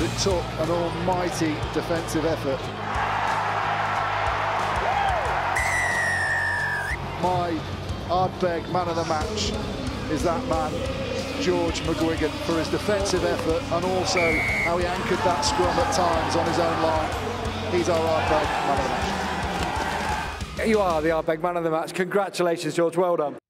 it took an almighty defensive effort. My Ardbeg man of the match is that man, George McGuigan, for his defensive effort and also how he anchored that scrum at times on his own line. He's our Ardbeg man of the match. You are the Ardbeg man of the match. Congratulations, George. Well done.